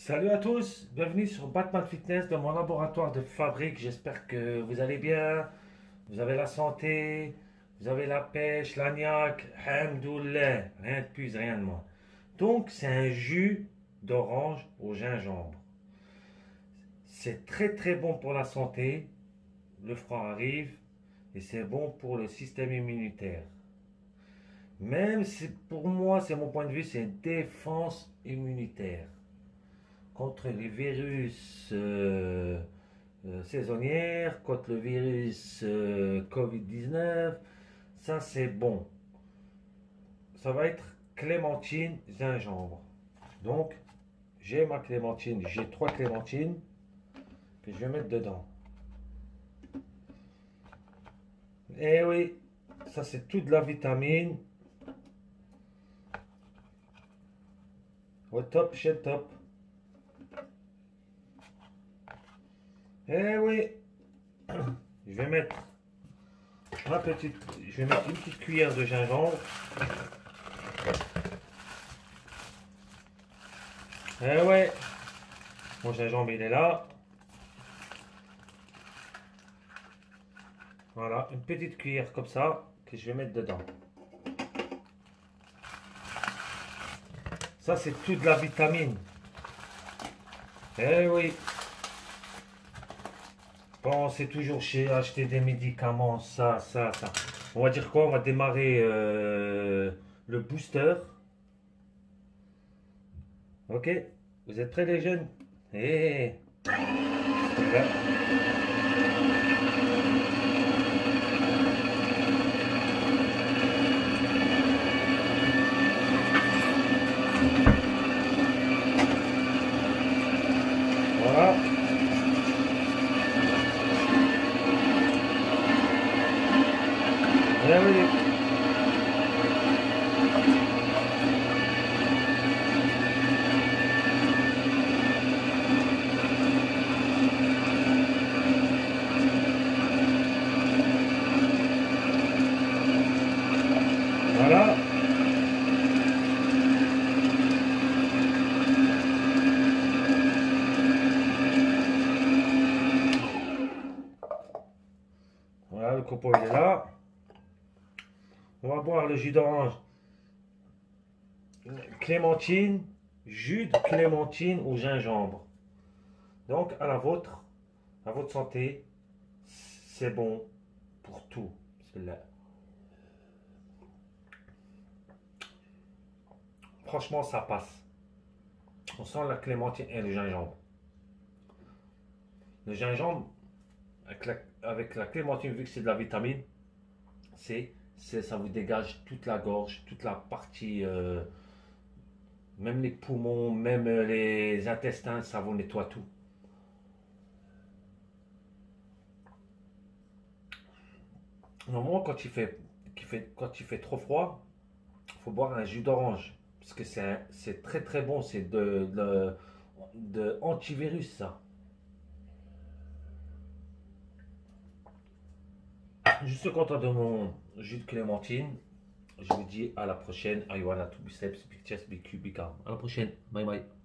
Salut à tous, bienvenue sur Batman Fitness dans mon laboratoire de fabrique. J'espère que vous allez bien, vous avez la santé, vous avez la pêche, la niaque, hamdoulilah, rien de plus, rien de moins. Donc c'est un jus d'orange au gingembre. C'est très très bon pour la santé, le froid arrive et c'est bon pour le système immunitaire. Même si pour moi, c'est mon point de vue, c'est une défense immunitaire contre les virus saisonnières, contre le virus Covid-19. Ça, c'est bon. Ça va être clémentine, gingembre. Donc, j'ai ma clémentine. J'ai 3 clémentines que je vais mettre dedans. Et oui, ça, c'est toute la vitamine. Au top, chez le top. Eh oui, je vais mettre je vais mettre une petite cuillère de gingembre. Eh ouais, mon gingembre il est là. Voilà, une petite cuillère comme ça que je vais mettre dedans. Ça c'est toute la vitamine. Eh oui. Pensez toujours chez acheter des médicaments, ça. On va dire quoi? On va démarrer le booster. Ok? Vous êtes prêts les jeunes? Eh! Voilà. Eh oui. Voilà. Voilà, le copeau il est là. On va boire le jus d'orange. Clémentine, jus de clémentine au gingembre. Donc à votre santé, c'est bon pour tout. Franchement, ça passe. On sent la clémentine et le gingembre. Le gingembre, avec la clémentine, vu que c'est de la vitamine, ça vous dégage toute la gorge, toute la partie, même les poumons, même les intestins, ça vous nettoie tout. Normalement, quand il fait trop froid, il faut boire un jus d'orange. Parce que c'est très très bon, c'est de antivirus ça. Je suis content de mon jus de clémentine. Je vous dis à la prochaine. I wanna to biceps, big chest, big cube, big arm. À la prochaine. Bye bye.